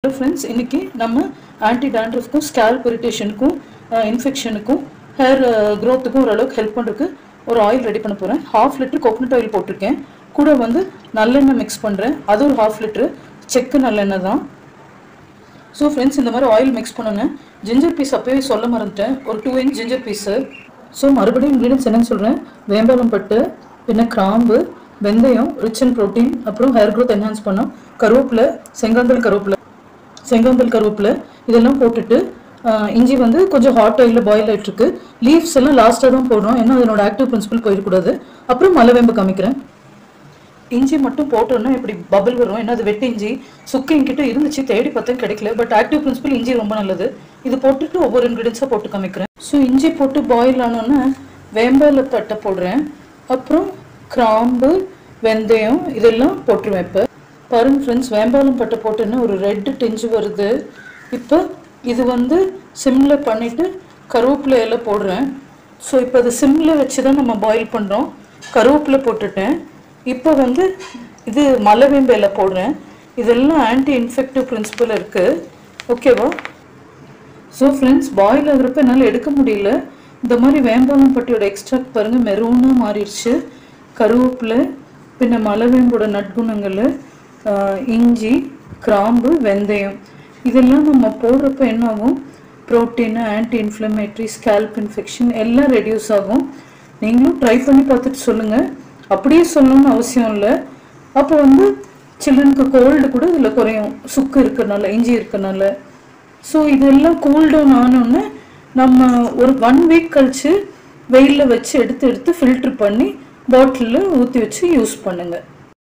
Friends इनकी நம்ம anti டாண்ட்ரஃப்க்கும் ஸ்கேல்ப் இரிட்டேஷனுக்கும் இன்ஃபெக்ஷனுக்கும் ஹேர் growthக்கும் ஓரளவுக்கு ஹெல்ப் பண்றதுக்கு ஒரு ஆயில் ரெடி பண்ண போறேன். 1/2 லிட்டர் கோகனட் ஆயில் போட்டுருக்கேன். கூட வந்து நல்லெண்ணெய் மிக்ஸ் பண்றேன். அது ஒரு 1/2 லிட்டர் செக்கு நல்லெண்ணெய் தான். சோ फ्रेंड्स இந்த மாதிரி ஆயில் மிக்ஸ் பண்ணுங்க. ஜிஞ்சர் பீஸ் அப்பவே சொல்ல மறந்துட்டேன். ஒரு 2 இன்ச் ஜிஞ்சர் பீஸ். சோ மறுபடியும் இன்கிரிடியன்ட்ஸ் என்னன்னு சொல்றேன். வேம்பாலம் பட்டு, பின்ன கிராம்பு, வெந்தயம், ரிச் இன் புரோட்டீன், அப்புறம் ஹேர் growth என்ஹான்ஸ் பண்ணும். கருவேப்பிலை, செங்காந்தல் கருவேப்பிலை இதெல்லாம் போட்டுட்டு இஞ்சி வந்து கொஞ்சம் ஹாட் ஆயில்ல பாயில் ஆயிட்டு இருக்கு. லீவ்ஸ் எல்லாம் லாஸ்டா தான் போடுறோம். ஏன்னா அதனோட ஆக்டிவ் பிரின்சிபல் போயிட கூடாது. அப்புறம் மலவேம்பு காமிக்கிறேன். இஞ்சி மட்டும் போட்டோம்னா இப்படி பபிள் வரும். ஏன்னா அது வெட்டி இஞ்சி சுக்கு என்கிட்ட இருந்துச்சு, தேடி பார்த்தேன் கிடைக்கல. பட் ஆக்டிவ் பிரின்சிபல் இஞ்சி ரொம்ப நல்லது. இது போட்டுட்டு ஒவ்வொரு இன்கிரிடியன்ஸா போட்டு காமிக்கிறேன். ஸோ இஞ்சி போட்டு பாயில் ஆனோன்னா வேம்பால பட்டை போடுறேன். அப்புறம் கிராம்பு, வெந்தயம் இதெல்லாம் போட்டுருவேன். இப்போ பாருங்க ஃப்ரெண்ட்ஸ், வேம்பாலம் பட்டை போட்டேன்னா ஒரு ரெட் டிஞ்சு வருது. இப்போ இது வந்து சிம்ல பண்ணிட்டு கருவேப்பிலை எல்லாம் போடுறேன். ஸோ இப்போ அது சிம்ல வச்சு தான் நம்ம பாயில் பண்ணுறோம். கருவேப்பிலை போட்டுட்டேன். இப்போ வந்து இது மலவேம்பு இலை போடுறேன். இதெல்லாம் ஆன்டி இன்ஃபெக்டிவ் பிரின்சிபல் இருக்கு. ஓகேவா? ஸோ ஃப்ரெண்ட்ஸ், பாயில் ஆகுறப்ப என்னால் எடுக்க முடியல. இந்த மாதிரி வேம்பாலம் பட்டியோட எக்ஸ்ட்ராக்ட் பாருங்கள் மெரூனாக மாறிடுச்சு. கருவேப்பிலை, பின்ன மலவேம்போட நற்குணங்கள், இஞ்சி, கிராம்பு, வெந்தயம் இதெல்லாம் நம்ம போடுறப்ப என்ன ஆகும், protein, anti inflammatory, scalp infection எல்லாம் ரெடியூஸ் ஆகும். நீங்களும் ட்ரை பண்ணி பார்த்துட்டு சொல்லுங்கள். அப்படியே சொல்லணும்னு அவசியம் இல்லை. அப்போ வந்து சில்ட்ரனுக்கு கோல்டு கூட இதில் குறையும், சுக்கு இருக்கிறனால, இஞ்சி இருக்கிறனால. ஸோ இதெல்லாம் கூல் டவுன் ஆனோடனே நம்ம ஒரு 1 வீக் கழித்து வெயிலில் வச்சு எடுத்து ஃபில்ட்ரு பண்ணி பாட்டிலில் ஊற்றி வச்சு யூஸ் பண்ணுங்கள்.